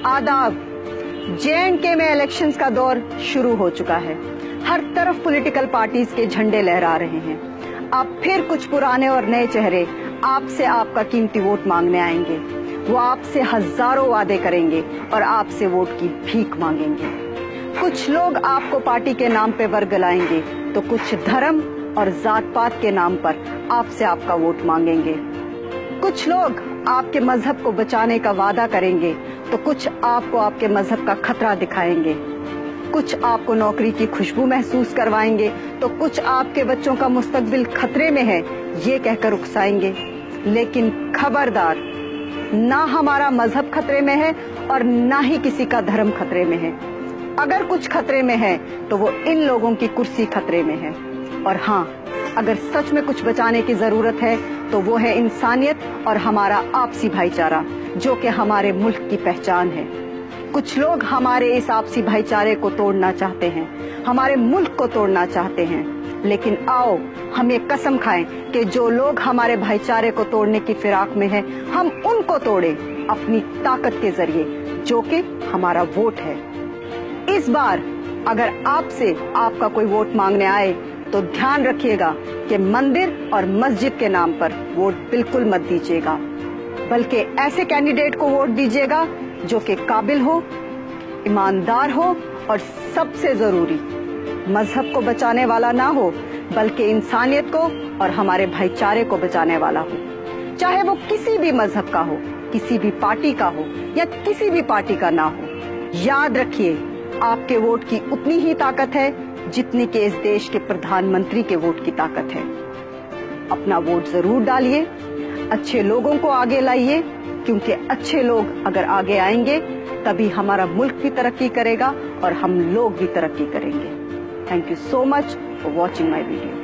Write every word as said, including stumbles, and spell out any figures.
आदाब। जे एंड के में इलेक्शंस का दौर शुरू हो चुका है। हर तरफ पॉलिटिकल पार्टीज के झंडे लहरा रहे हैं। अब फिर कुछ पुराने और नए चेहरे आपसे आपका कीमती वोट मांगने आएंगे। वो आपसे हजारों वादे करेंगे और आपसे वोट की भीख मांगेंगे। कुछ लोग आपको पार्टी के नाम पे वर्गलाएंगे तो कुछ धर्म और जात पात के नाम पर आपसे आपका वोट मांगेंगे। कुछ लोग आपके मजहब को बचाने का वादा करेंगे तो कुछ आपको आपके मजहब का खतरा दिखाएंगे। कुछ आपको नौकरी की खुशबू महसूस करवाएंगे तो कुछ आपके बच्चों का मुस्तकबिल खतरे में है ये कहकर उकसाएंगे। लेकिन खबरदार, ना हमारा मजहब खतरे में है और ना ही किसी का धर्म खतरे में है। अगर कुछ खतरे में है तो वो इन लोगों की कुर्सी खतरे में है। और हाँ, अगर सच में कुछ बचाने की जरूरत है तो वो है इंसानियत और हमारा आपसी भाईचारा, जो कि हमारे मुल्क की पहचान है। कुछ लोग हमारे इस आपसी भाईचारे को तोड़ना चाहते हैं, हमारे मुल्क को तोड़ना चाहते हैं। लेकिन आओ हम ये कसम खाएं कि जो लोग हमारे भाईचारे को तोड़ने की फिराक में हैं, हम उनको तोड़े अपनी ताकत के जरिए, जो कि हमारा वोट है। इस बार अगर आपसे आपका कोई वोट मांगने आए तो ध्यान रखिएगा कि मंदिर और मस्जिद के नाम पर वोट बिल्कुल मत दीजिएगा, बल्कि ऐसे कैंडिडेट को वोट दीजिएगा जो कि काबिल हो, ईमानदार हो और सबसे जरूरी मजहब को बचाने वाला ना हो, बल्कि इंसानियत को और हमारे भाईचारे को बचाने वाला हो। चाहे वो किसी भी मजहब का हो, किसी भी पार्टी का हो या किसी भी पार्टी का ना हो। याद रखिए, आपके वोट की उतनी ही ताकत है जितनी कि इस देश के प्रधानमंत्री के वोट की ताकत है। अपना वोट जरूर डालिए, अच्छे लोगों को आगे लाइए, क्योंकि अच्छे लोग अगर आगे आएंगे तभी हमारा मुल्क भी तरक्की करेगा और हम लोग भी तरक्की करेंगे। Thank you so much for watching my video.